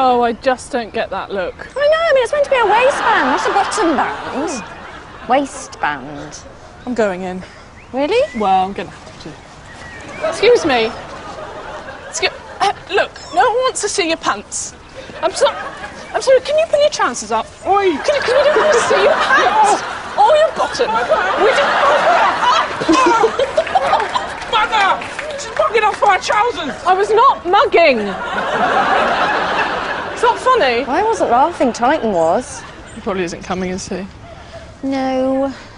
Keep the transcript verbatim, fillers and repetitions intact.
Oh, I just don't get that look. I know, I mean, it's meant to be a waistband, not a bottom band. Mm. Waistband. I'm going in. Really? Well, I'm going to have to. Excuse me. Excuse uh, look, no one wants to see your pants. I'm sorry. I'm sorry, can you pull your trousers up? Oi! Can, you, can you do want to see your pants? Or your bottom? We just... Mother! She's mugging off my trousers! I was not mugging! It's not funny. I wasn't laughing, Titan was. He probably isn't coming, is he? No.